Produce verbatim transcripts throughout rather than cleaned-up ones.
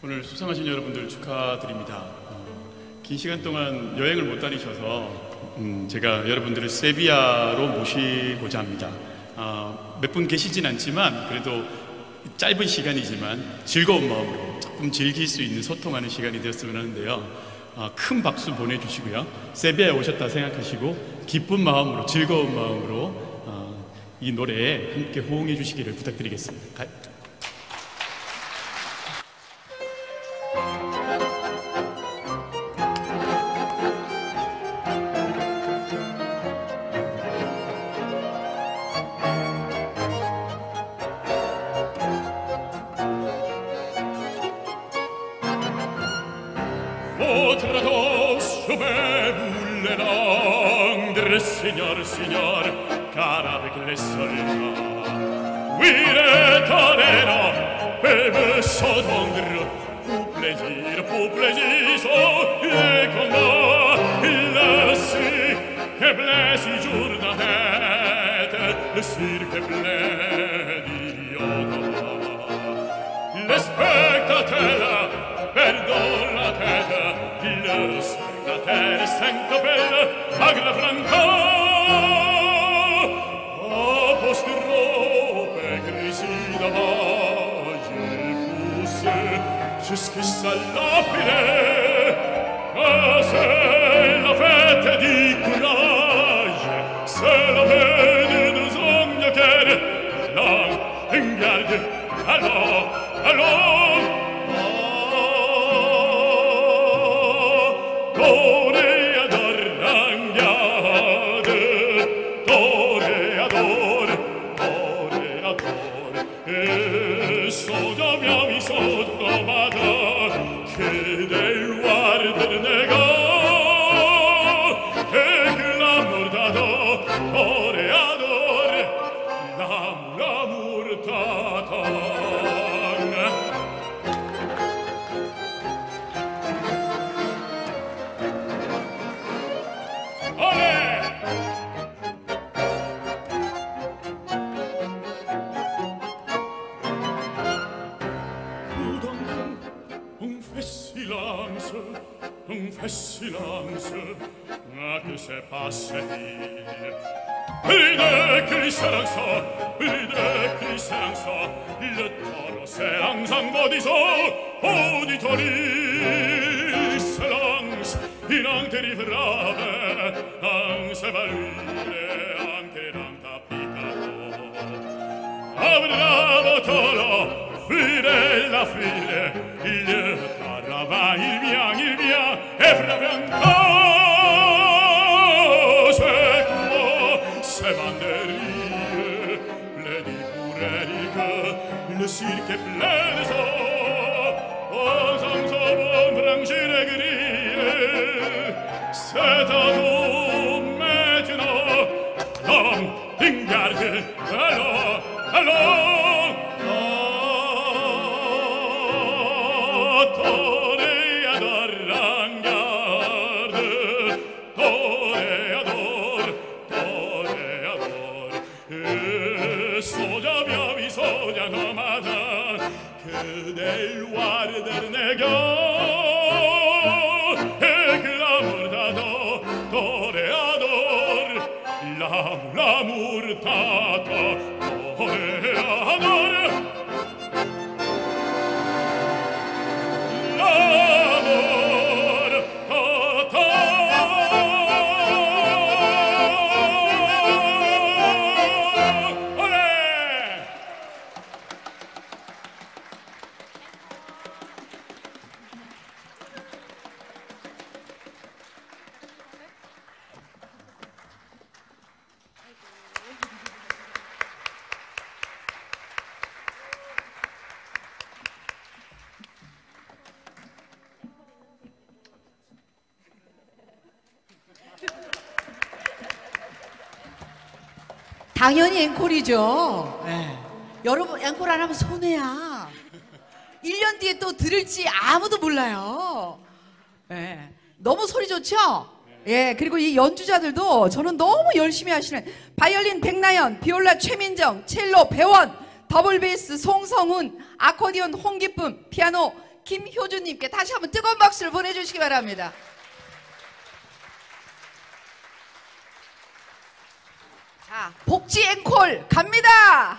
오늘 수상하신 여러분들 축하드립니다. 어, 긴 시간 동안 여행을 못 다니셔서 음, 제가 여러분들을 세비야로 모시고자 합니다. 어, 몇 분 계시진 않지만 그래도 짧은 시간이지만 즐거운 마음으로 조금 즐길 수 있는 소통하는 시간이 되었으면 하는데요. 어, 큰 박수 보내주시고요. 세비야에 오셨다 생각하시고 기쁜 마음으로, 즐거운 마음으로 어, 이 노래에 함께 호응해 주시기를 부탁드리겠습니다. 가... Otra dos yo me voulais rendre, Seigneur, Seigneur, car avec les soldats, oui, les torero, peuvent s'entendre, pour plaisir, pour plaisir, et combats, le cirque est plein si jour de tête, le cirque est plein d'idiots, les spectateurs perdent la tête, le spectateur s'encapelle à Grafranca. Apostrophe grisi d'avage poussé jusqu'à la filet, car c'est la fête du courage, c'est la fête de nos hommes guerre. Là, en garde, allons, allons. Silence, ah, que c'est passé-il? Plus de cris s'élançant, plus de cris s'élançant, le taureau s'élance en maudissant, auditoris s'élance, il en dérivrave, en s'évanouit, en dans ta picado. Ah, bravo taureau, fuire la file, le caravane, il vient, il vient, et frappe encore, c'est quoi, c'est banderie, plein d'hypourérique, le cirque est plein de sang, aux hommes au bon branchir et grille, c'est à nous maintenant, l'homme, in garde, allons, allons. Del guarder negò e clamor dato toreador l'amor dato toreador l'amor dato olè. 당연히 앵콜이죠. 네. 여러분 앵콜 안 하면 손해야. 일 년 뒤에 또 들을지 아무도 몰라요. 네. 너무 소리 좋죠? 예, 그리고 이 연주자들도 저는 너무 열심히 하시는 바이올린 백나연, 비올라 최민정, 첼로 배원, 더블 베이스 송성훈, 아코디언 홍기쁨, 피아노 김효준님께 다시 한번 뜨거운 박수를 보내주시기 바랍니다. 자, 복지 앵콜 갑니다.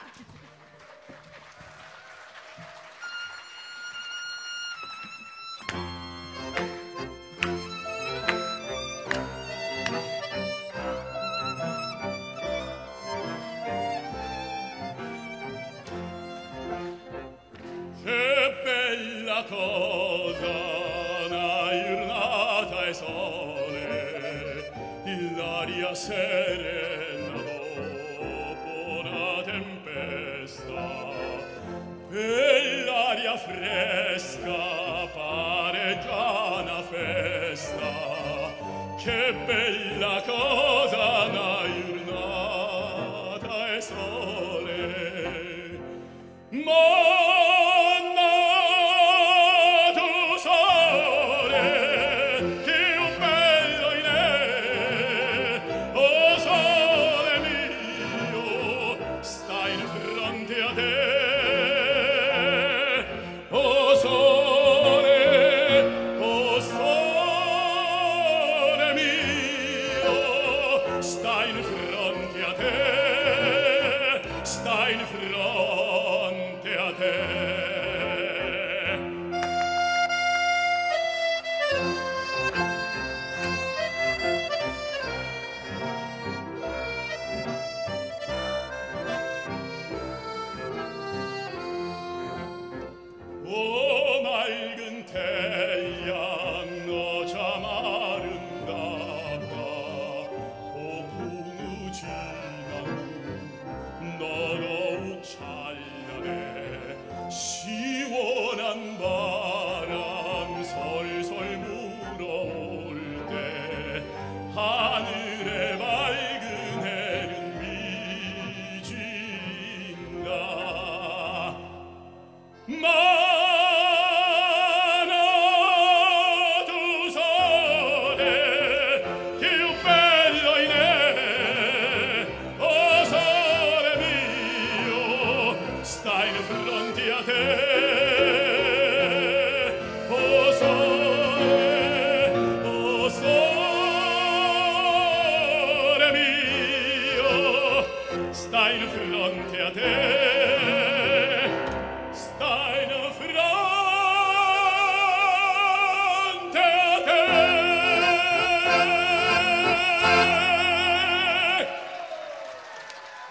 Cosa una giornata e sole, l'aria serena dopo una tempesta, e l'aria fresca pare già una festa. Che bella cosa una giornata e sole, ma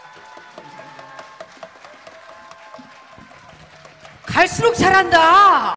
갈수록 잘한다.